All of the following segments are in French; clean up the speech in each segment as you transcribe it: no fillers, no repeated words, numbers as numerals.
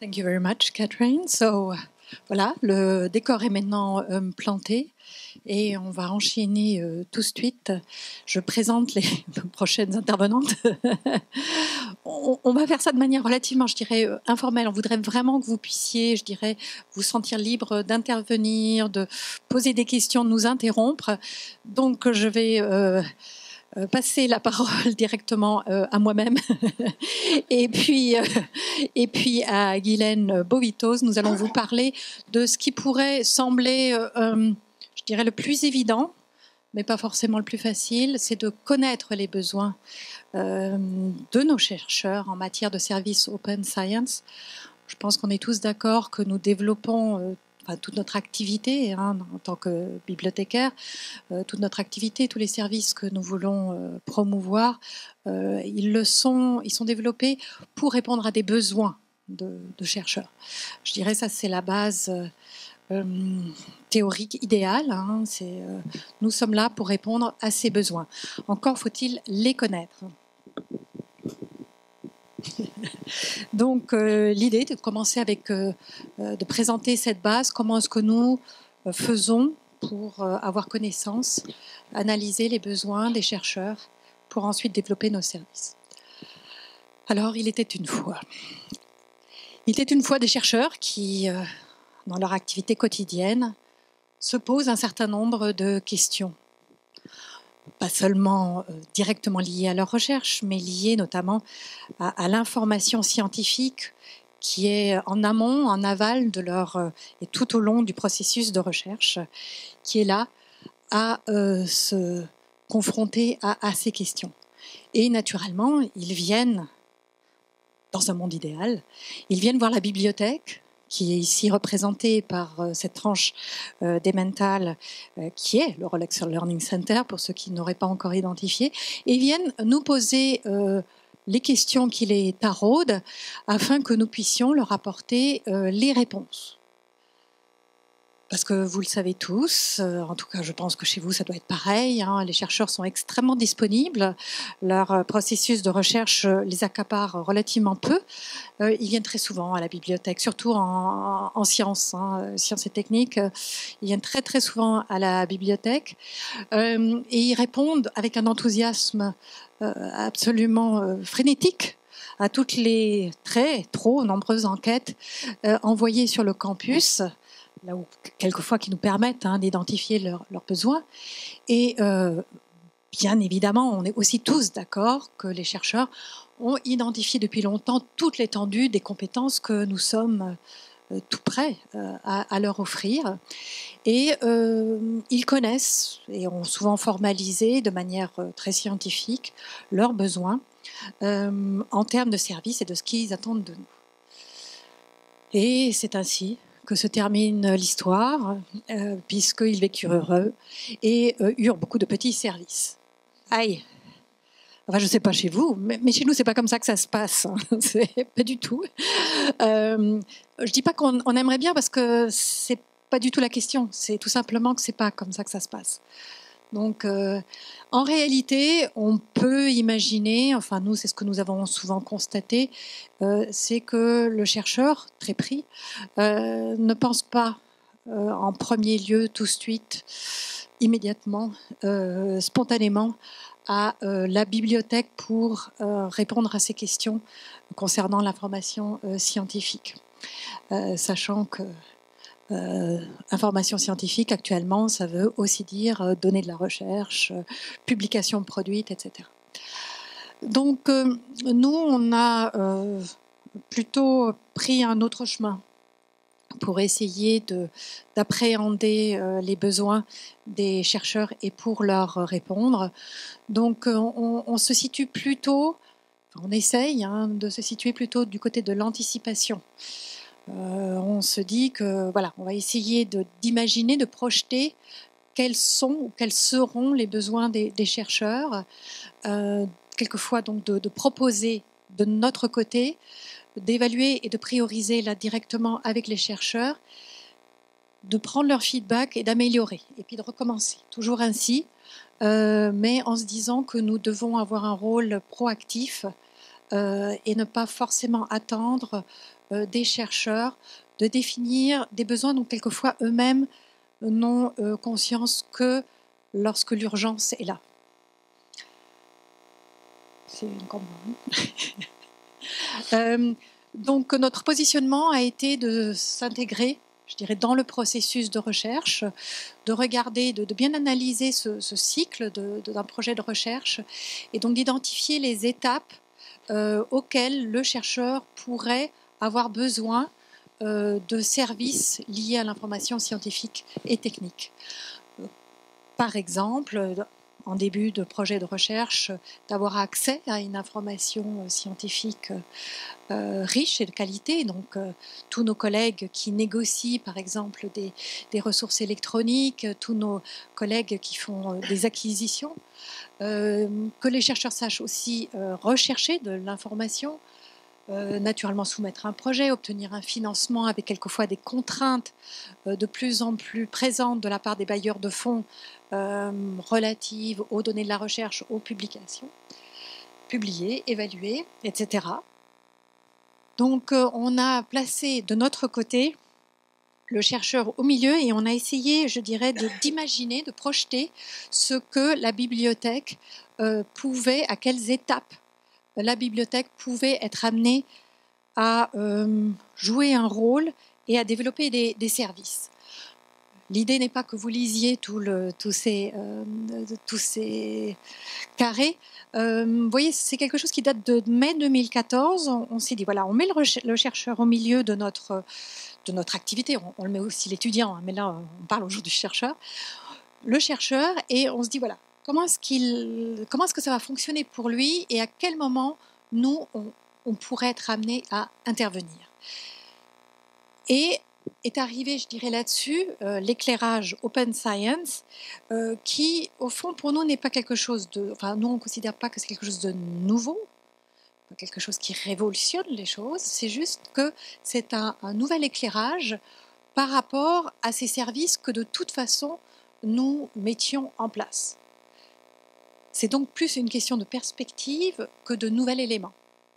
Thank you very much, Catherine. So, voilà, le décor est maintenant planté et on va enchaîner tout de suite. Je présente les prochaines intervenantes. On va faire ça de manière relativement, je dirais, informelle. On voudrait vraiment que vous puissiez, je dirais, vous sentir libre d'intervenir, de poser des questions, de nous interrompre. Donc, je vais passer la parole directement à moi-même et puis à Guylaine Bovitos. Nous allons vous parler de ce qui pourrait sembler, je dirais, le plus évident, mais pas forcément le plus facile, c'est de connaître les besoins de nos chercheurs en matière de services Open Science. Je pense qu'on est tous d'accord que nous développons toute notre activité en tant que bibliothécaire, toute notre activité, tous les services que nous voulons promouvoir, ils sont développés pour répondre à des besoins de chercheurs. Je dirais ça, c'est la base théorique idéale. Nous sommes là pour répondre à ces besoins. Encore faut-il les connaître. Donc l'idée est de commencer avec de présenter cette base, comment est-ce que nous faisons pour avoir connaissance, analyser les besoins des chercheurs pour ensuite développer nos services. Alors il était une fois des chercheurs qui, dans leur activité quotidienne, se posent un certain nombre de questions. Pas seulement directement liées à leur recherche, mais liées notamment à l'information scientifique qui est en amont, en aval de et tout au long du processus de recherche, qui est là à se confronter à ces questions. Et naturellement, ils viennent, dans un monde idéal, ils viennent voir la bibliothèque, qui est ici représentée par cette tranche d'Emmental, qui est le Rolex Learning Center, pour ceux qui n'auraient pas encore identifié, et viennent nous poser les questions qui les taraudent, afin que nous puissions leur apporter les réponses. Parce que vous le savez tous, en tout cas je pense que chez vous ça doit être pareil, les chercheurs sont extrêmement disponibles, leur processus de recherche les accapare relativement peu, ils viennent très souvent à la bibliothèque, surtout en sciences, sciences et techniques, ils viennent très très souvent à la bibliothèque et ils répondent avec un enthousiasme absolument frénétique à toutes les trop nombreuses enquêtes envoyées sur le campus, là où quelquefois qui nous permettent d'identifier leurs besoins. Et bien évidemment, on est aussi tous d'accord que les chercheurs ont identifié depuis longtemps toute l'étendue des compétences que nous sommes tout prêts à leur offrir. Et ils connaissent et ont souvent formalisé de manière très scientifique leurs besoins en termes de services et de ce qu'ils attendent de nous. Et c'est ainsi que se termine l'histoire, puisqu'ils vécurent heureux et eurent beaucoup de petits services. Aïe! Enfin, je ne sais pas chez vous, mais chez nous, ce n'est pas comme ça que ça se passe. C'est pas du tout. Je ne dis pas qu'on aimerait bien, parce que ce n'est pas du tout la question. C'est tout simplement que ce n'est pas comme ça que ça se passe. Donc, en réalité, on peut imaginer, enfin nous, c'est ce que nous avons souvent constaté, c'est que le chercheur, très pris, ne pense pas en premier lieu, tout de suite, immédiatement, spontanément, à la bibliothèque pour répondre à ces questions concernant l'information scientifique. Sachant que information scientifique, actuellement, ça veut aussi dire données de la recherche, publications produites, etc. Donc, nous, on a plutôt pris un autre chemin pour essayer d'appréhender les besoins des chercheurs et pour leur répondre. Donc, on se situe plutôt, on essaye de se situer plutôt du côté de l'anticipation. On se dit que voilà, on va essayer d'imaginer, de projeter quels sont ou quels seront les besoins des chercheurs, quelquefois donc de proposer de notre côté, d'évaluer et de prioriser là directement avec les chercheurs, de prendre leur feedback et d'améliorer, et puis de recommencer, toujours ainsi, mais en se disant que nous devons avoir un rôle proactif et ne pas forcément attendre des chercheurs de définir des besoins dont quelquefois eux-mêmes n'ont conscience que lorsque l'urgence est là. C'est encore bon. Donc notre positionnement a été de s'intégrer, je dirais, dans le processus de recherche, de regarder, de bien analyser ce cycle d'un projet de recherche et donc d'identifier les étapes auxquelles le chercheur pourrait avoir besoin de services liés à l'information scientifique et technique. Par exemple, en début de projet de recherche, d'avoir accès à une information scientifique riche et de qualité. Donc, tous nos collègues qui négocient, par exemple, des ressources électroniques, tous nos collègues qui font des acquisitions, que les chercheurs sachent aussi rechercher de l'information, naturellement soumettre un projet, obtenir un financement avec quelquefois des contraintes de plus en plus présentes de la part des bailleurs de fonds relatives aux données de la recherche, aux publications, publier, évaluer, etc. Donc on a placé de notre côté le chercheur au milieu et on a essayé, je dirais, d'imaginer, de projeter ce que la bibliothèque pouvait, à quelles étapes la bibliothèque pouvait être amenée à jouer un rôle et à développer des services. L'idée n'est pas que vous lisiez tous ces carrés. Vous voyez, c'est quelque chose qui date de mai 2014. On s'est dit, voilà, on met le chercheur au milieu de notre activité. On le met aussi l'étudiant, hein, mais là, on parle aujourd'hui du chercheur. Le chercheur, et on se dit, voilà, comment est-ce que ça va fonctionner pour lui et à quel moment nous, on pourrait être amené à intervenir. Et est arrivé, je dirais là-dessus, l'éclairage Open Science, qui, au fond, pour nous, n'est pas quelque chose de... Enfin, nous, on ne considère pas que c'est quelque chose de nouveau, pas quelque chose qui révolutionne les choses, c'est juste que c'est un nouvel éclairage par rapport à ces services que, de toute façon, nous mettions en place. C'est donc plus une question de perspective que de nouvel élément.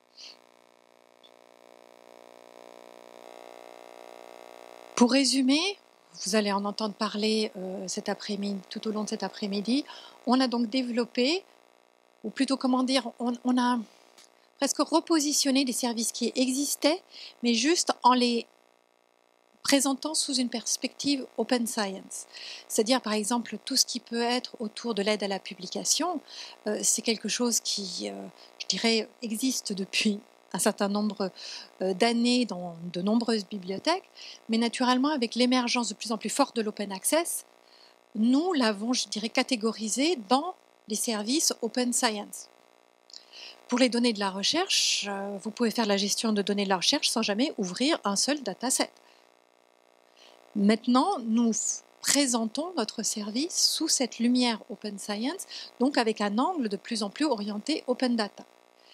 Pour résumer, vous allez en entendre parler cet après-midi, tout au long de cet après-midi, on a donc développé, ou plutôt comment dire, on a presque repositionné des services qui existaient, mais juste en les présentant sous une perspective open science. C'est-à-dire, par exemple, tout ce qui peut être autour de l'aide à la publication, c'est quelque chose qui, je dirais, existe depuis un certain nombre d'années dans de nombreuses bibliothèques, mais naturellement, avec l'émergence de plus en plus forte de l'open access, nous l'avons, je dirais, catégorisé dans les services open science. Pour les données de la recherche, vous pouvez faire la gestion de données de la recherche sans jamais ouvrir un seul dataset. Maintenant, nous présentons notre service sous cette lumière Open Science, donc avec un angle de plus en plus orienté Open Data.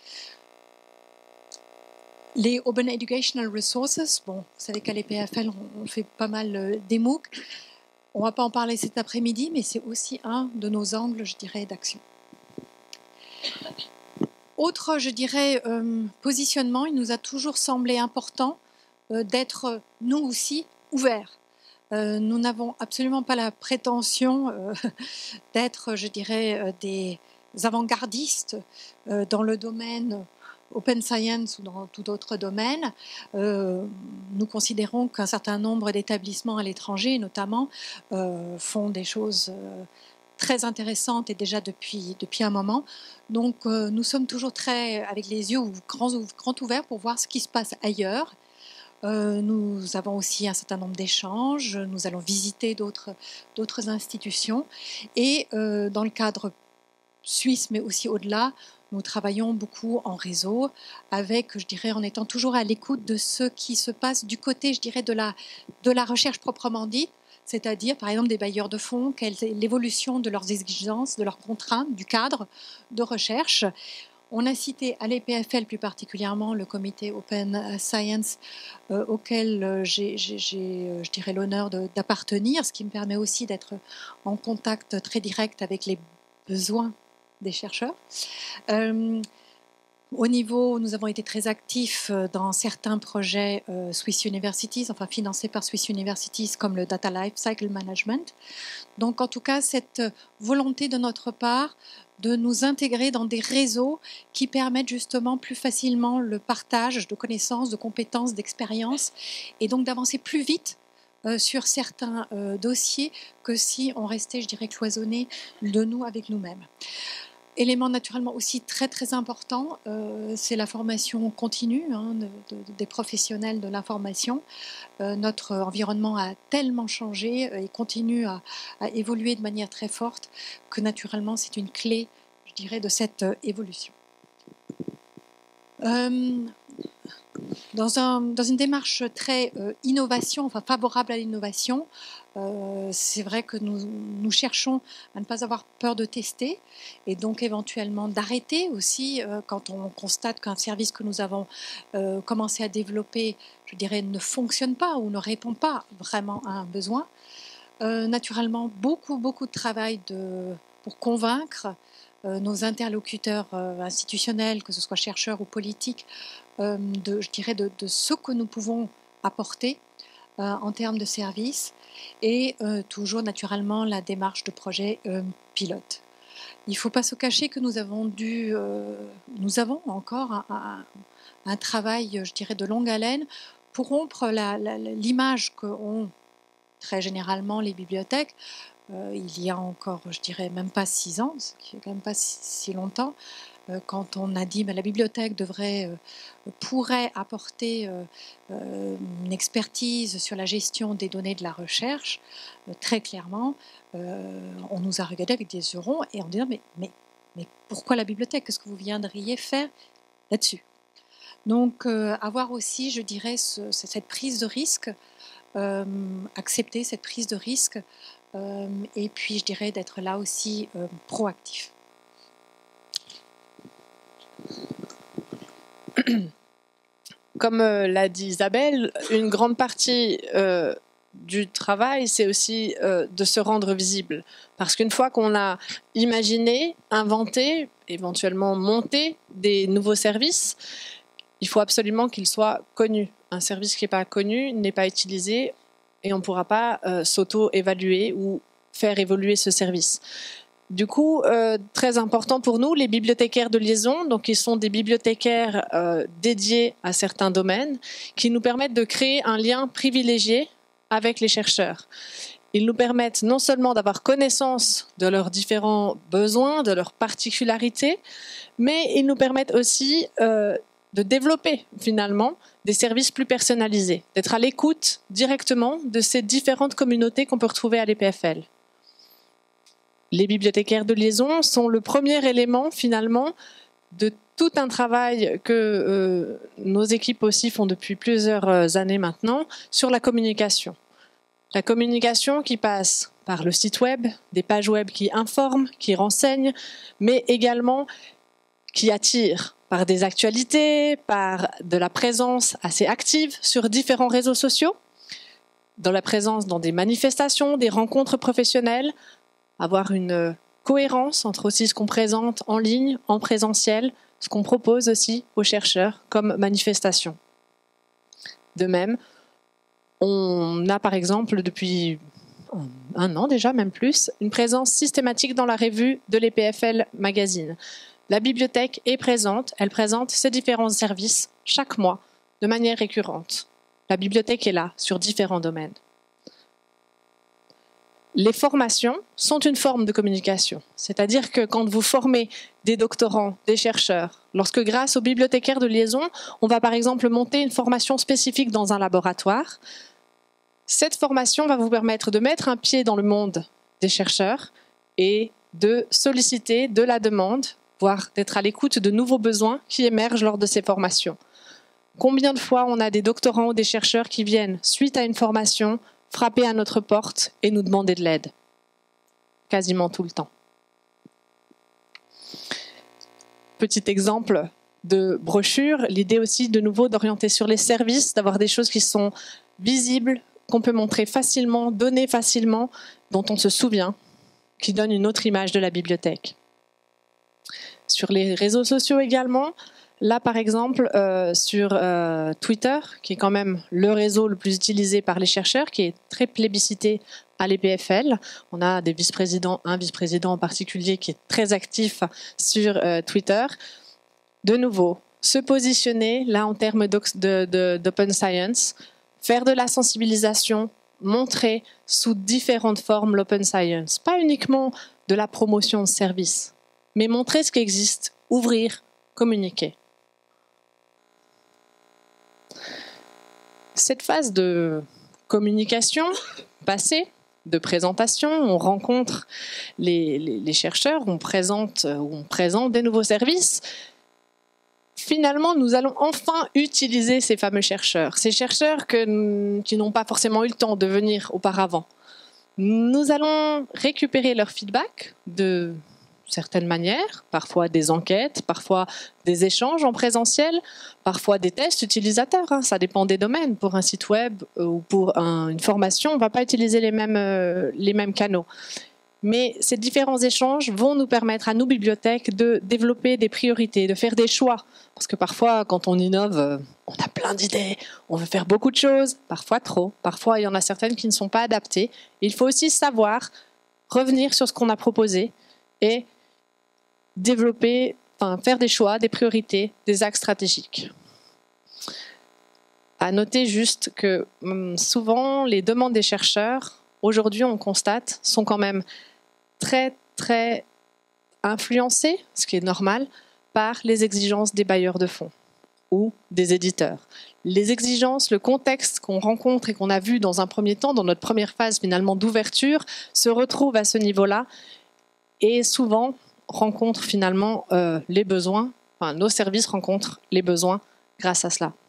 Les Open Educational Resources, bon, vous savez qu'à l'EPFL, on fait pas mal d'EMOOC. On ne va pas en parler cet après-midi, mais c'est aussi un de nos angles, je dirais, d'action. Autre, je dirais, positionnement, il nous a toujours semblé important d'être, nous aussi, ouverts. Nous n'avons absolument pas la prétention d'être, je dirais, des avant-gardistes dans le domaine Open Science ou dans tout autre domaine. Nous considérons qu'un certain nombre d'établissements à l'étranger, notamment, font des choses très intéressantes et déjà depuis un moment. Donc, nous sommes toujours très, avec les yeux grands ouverts pour voir ce qui se passe ailleurs. Nous avons aussi un certain nombre d'échanges, nous allons visiter d'autres institutions et dans le cadre suisse mais aussi au-delà, nous travaillons beaucoup en réseau avec, je dirais, en étant toujours à l'écoute de ce qui se passe du côté, je dirais, de la recherche proprement dite, c'est-à-dire par exemple des bailleurs de fonds, quelle est l'évolution de leurs exigences, de leurs contraintes, du cadre de recherche. On a cité à l'EPFL plus particulièrement le comité Open Science auquel j'ai, je dirais, l'honneur d'appartenir, ce qui me permet aussi d'être en contact très direct avec les besoins des chercheurs. Nous avons été très actifs dans certains projets Swiss Universities, enfin financés par Swiss Universities, comme le Data Lifecycle Management. Donc en tout cas, cette volonté de notre part de nous intégrer dans des réseaux qui permettent justement plus facilement le partage de connaissances, de compétences, d'expériences, et donc d'avancer plus vite sur certains dossiers que si on restait, je dirais, cloisonné de nous avec nous-mêmes. Élément naturellement aussi très très important, c'est la formation continue des professionnels de l'information. Notre environnement a tellement changé et continue à évoluer de manière très forte que naturellement c'est une clé, je dirais, de cette évolution. Dans une démarche très innovation, enfin favorable à l'innovation, c'est vrai que nous cherchons à ne pas avoir peur de tester et donc éventuellement d'arrêter aussi quand on constate qu'un service que nous avons commencé à développer, je dirais, ne fonctionne pas ou ne répond pas vraiment à un besoin. Naturellement, beaucoup de travail pour convaincre nos interlocuteurs institutionnels, que ce soit chercheurs ou politiques, je dirais de ce que nous pouvons apporter en termes de services et toujours naturellement la démarche de projet pilote. Il ne faut pas se cacher que nous avons encore un travail, je dirais, de longue haleine pour rompre l'image qu'ont très généralement les bibliothèques. Il y a encore, je dirais, même pas 6 ans, ce qui n'est quand même pas si longtemps, quand on a dit que la bibliothèque pourrait apporter une expertise sur la gestion des données de la recherche, très clairement, on nous a regardé avec des yeux ronds et on dit mais pourquoi la bibliothèque? Qu'est-ce que vous viendriez faire là-dessus? Donc avoir aussi, je dirais, cette prise de risque, accepter cette prise de risque, et puis je dirais d'être là aussi proactif. Comme l'a dit Isabelle, une grande partie du travail, c'est aussi de se rendre visible. Parce qu'une fois qu'on a imaginé, inventé, éventuellement monté des nouveaux services, il faut absolument qu'ils soient connus. Un service qui n'est pas connu n'est pas utilisé et on ne pourra pas s'auto-évaluer ou faire évoluer ce service. Du coup, très important pour nous, les bibliothécaires de liaison, donc ils sont des bibliothécaires dédiés à certains domaines, qui nous permettent de créer un lien privilégié avec les chercheurs. Ils nous permettent non seulement d'avoir connaissance de leurs différents besoins, de leurs particularités, mais ils nous permettent aussi de développer finalement des services plus personnalisés, d'être à l'écoute directement de ces différentes communautés qu'on peut retrouver à l'EPFL. Les bibliothécaires de liaison sont le premier élément finalement de tout un travail que nos équipes aussi font depuis plusieurs années maintenant sur la communication. La communication qui passe par le site web, des pages web qui informent, qui renseignent, mais également qui attirent par des actualités, par de la présence assez active sur différents réseaux sociaux, dans la présence dans des manifestations, des rencontres professionnelles, avoir une cohérence entre aussi ce qu'on présente en ligne, en présentiel, ce qu'on propose aussi aux chercheurs comme manifestation. De même, on a par exemple depuis 1 an déjà, même plus, une présence systématique dans la revue de l'EPFL Magazine. La bibliothèque est présente, elle présente ses différents services chaque mois de manière récurrente. La bibliothèque est là sur différents domaines. Les formations sont une forme de communication, c'est-à-dire que quand vous formez des doctorants, des chercheurs, lorsque grâce aux bibliothécaires de liaison, on va par exemple monter une formation spécifique dans un laboratoire, cette formation va vous permettre de mettre un pied dans le monde des chercheurs et de solliciter de la demande, voire d'être à l'écoute de nouveaux besoins qui émergent lors de ces formations. Combien de fois on a des doctorants ou des chercheurs qui viennent, suite à une formation, frapper à notre porte et nous demander de l'aide. Quasiment tout le temps. Petit exemple de brochure, l'idée aussi de nouveau d'orienter sur les services, d'avoir des choses qui sont visibles, qu'on peut montrer facilement, donner facilement, dont on se souvient, qui donnent une autre image de la bibliothèque. Sur les réseaux sociaux également, Là, par exemple, sur Twitter, qui est quand même le réseau le plus utilisé par les chercheurs, qui est très plébiscité à l'EPFL, on a des vice-présidents, un vice-président en particulier qui est très actif sur Twitter. De nouveau, se positionner là en termes d'open science, faire de la sensibilisation, montrer sous différentes formes l'open science, pas uniquement de la promotion de services, mais montrer ce qui existe, ouvrir, communiquer. Cette phase de communication passée, de présentation, on rencontre les chercheurs, on présente des nouveaux services. Finalement, nous allons enfin utiliser ces fameux chercheurs, ces chercheurs qui n'ont pas forcément eu le temps de venir auparavant. Nous allons récupérer leur feedback de certaines manières, parfois des enquêtes, parfois des échanges en présentiel, parfois des tests utilisateurs, hein, ça dépend des domaines. Pour un site web ou pour une formation, on ne va pas utiliser les mêmes canaux. Mais ces différents échanges vont nous permettre à nous, bibliothèques, de développer des priorités, de faire des choix. Parce que parfois, quand on innove, on a plein d'idées, on veut faire beaucoup de choses, parfois trop, parfois il y en a certaines qui ne sont pas adaptées. Il faut aussi savoir revenir sur ce qu'on a proposé et développer, faire des choix, des priorités, des axes stratégiques. À noter juste que souvent, les demandes des chercheurs, aujourd'hui on constate, sont quand même très, très influencées, ce qui est normal, par les exigences des bailleurs de fonds ou des éditeurs. Les exigences, le contexte qu'on rencontre et qu'on a vu dans un premier temps, dans notre première phase finalement d'ouverture, se retrouve à ce niveau-là et souvent rencontrent finalement les besoins, nos services rencontrent les besoins grâce à cela.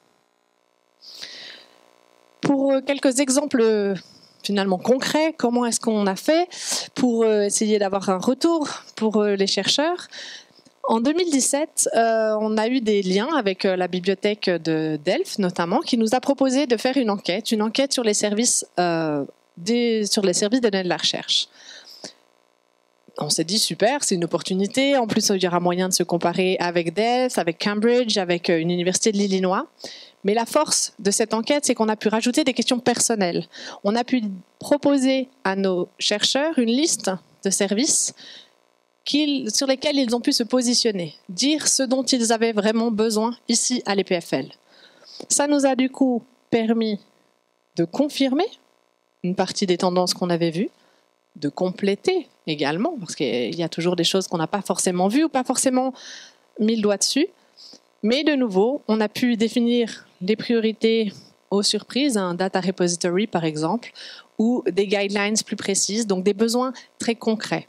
Pour quelques exemples finalement concrets, comment est-ce qu'on a fait pour essayer d'avoir un retour pour les chercheurs? En 2017, on a eu des liens avec la bibliothèque de Delft notamment, qui nous a proposé de faire une enquête sur les services données de la recherche. On s'est dit super, c'est une opportunité. En plus, il y aura moyen de se comparer avec Delft, avec Cambridge, avec une université de l'Illinois. Mais la force de cette enquête, c'est qu'on a pu rajouter des questions personnelles. On a pu proposer à nos chercheurs une liste de services sur lesquels ils ont pu se positionner, dire ce dont ils avaient vraiment besoin ici à l'EPFL. Ça nous a du coup permis de confirmer une partie des tendances qu'on avait vues, de compléter également, parce qu'il y a toujours des choses qu'on n'a pas forcément vues ou pas forcément mis le doigt dessus. Mais de nouveau, on a pu définir des priorités aux surprises, un data repository par exemple, ou des guidelines plus précises, donc des besoins très concrets.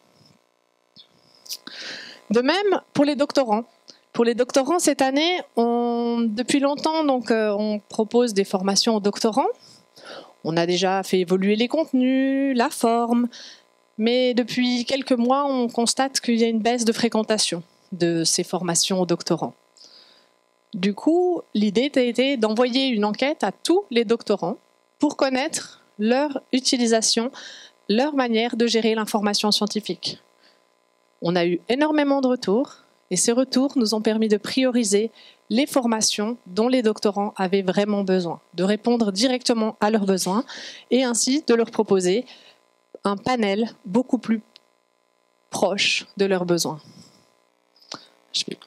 De même, pour les doctorants. Pour les doctorants, cette année, depuis longtemps, on propose des formations aux doctorants. On a déjà fait évoluer les contenus, la forme, mais depuis quelques mois, on constate qu'il y a une baisse de fréquentation de ces formations aux doctorants. Du coup, l'idée a été d'envoyer une enquête à tous les doctorants pour connaître leur utilisation, leur manière de gérer l'information scientifique. On a eu énormément de retours et ces retours nous ont permis de prioriser les formations dont les doctorants avaient vraiment besoin, de répondre directement à leurs besoins et ainsi de leur proposer un panel beaucoup plus proche de leurs besoins. Je vais...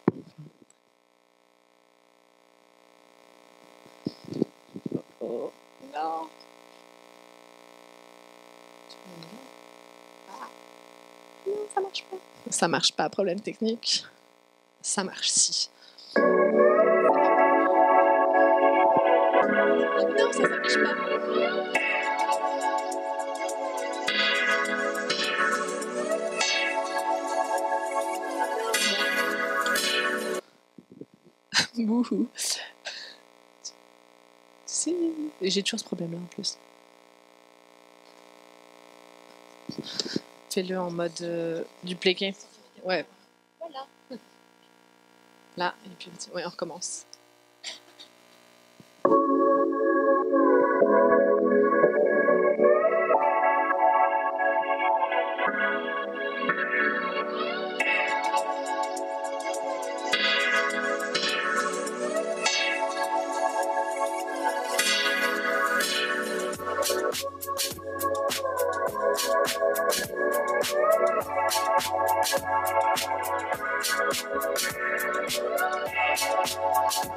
Oh, non. Non, ça marche pas. Ça marche pas, problème technique. Ça marche si. Non, ça marche pas. Bouhou. Si. J'ai toujours ce problème-là en plus. Fais-le en mode dupliqué. Ouais. Voilà. Là, et puis ouais, on recommence.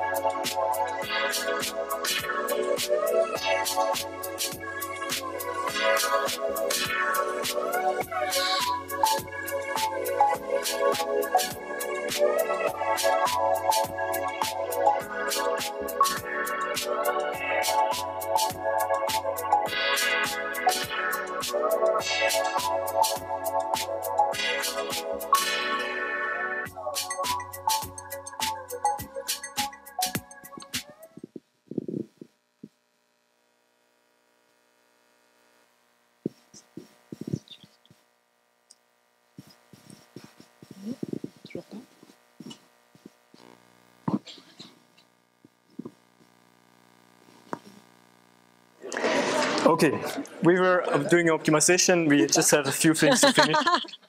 Okay, we were doing optimization. We just have a few things to finish.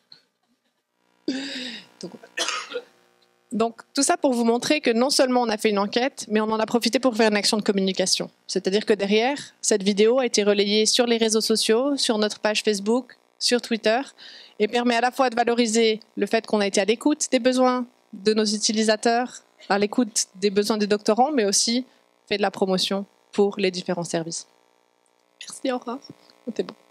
Donc, tout ça pour vous montrer que non seulement on a fait une enquête, mais on en a profité pour faire une action de communication. C'est-à-dire que derrière, cette vidéo a été relayée sur les réseaux sociaux, sur notre page Facebook, sur Twitter, et permet à la fois de valoriser le fait qu'on a été à l'écoute des besoins de nos utilisateurs, à l'écoute des besoins des doctorants, mais aussi fait de la promotion pour les différents services. Merci, Aurore. C'était bon.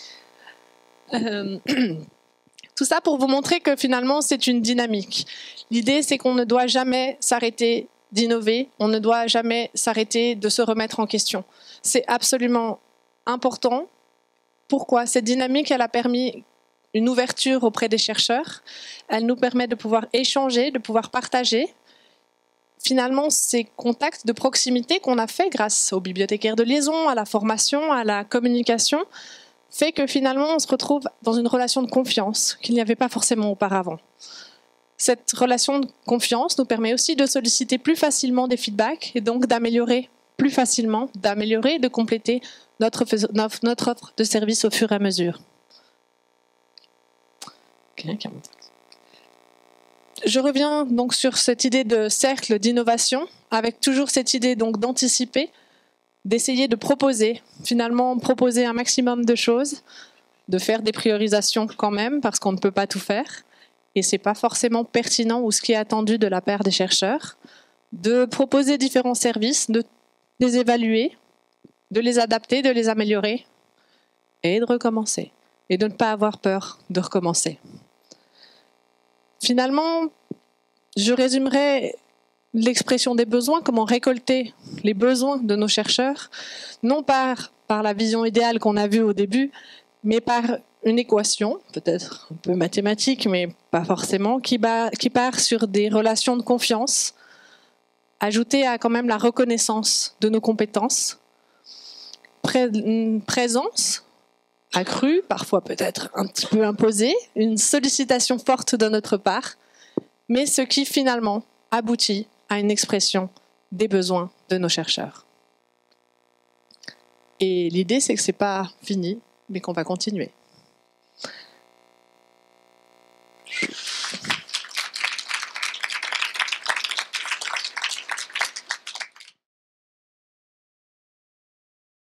Tout ça pour vous montrer que finalement, c'est une dynamique. L'idée, c'est qu'on ne doit jamais s'arrêter d'innover, on ne doit jamais s'arrêter de se remettre en question. C'est absolument important. Pourquoi? Cette dynamique, elle a permis une ouverture auprès des chercheurs. Elle nous permet de pouvoir échanger, de pouvoir partager. Finalement, ces contacts de proximité qu'on a fait grâce aux bibliothécaires de liaison, à la formation, à la communication, fait que finalement, on se retrouve dans une relation de confiance qu'il n'y avait pas forcément auparavant. Cette relation de confiance nous permet aussi de solliciter plus facilement des feedbacks et donc d'améliorer plus facilement, d'améliorer, de compléter notre offre de service au fur et à mesure. Je reviens donc sur cette idée de cercle d'innovation, avec toujours cette idée donc d'anticiper, d'essayer de proposer, finalement proposer un maximum de choses, de faire des priorisations quand même, parce qu'on ne peut pas tout faire, et ce n'est pas forcément pertinent ou ce qui est attendu de la part des chercheurs, de proposer différents services, de les évaluer, de les adapter, de les améliorer, et de recommencer, et de ne pas avoir peur de recommencer. Finalement, je résumerai l'expression des besoins, comment récolter les besoins de nos chercheurs, non par la vision idéale qu'on a vue au début, mais par une équation, peut-être un peu mathématique, mais pas forcément, qui part sur des relations de confiance, ajoutée à quand même la reconnaissance de nos compétences, une présence accrue, parfois peut-être un petit peu imposée, une sollicitation forte de notre part, mais ce qui finalement aboutit à une expression des besoins de nos chercheurs. Et l'idée, c'est que ce n'est pas fini, mais qu'on va continuer.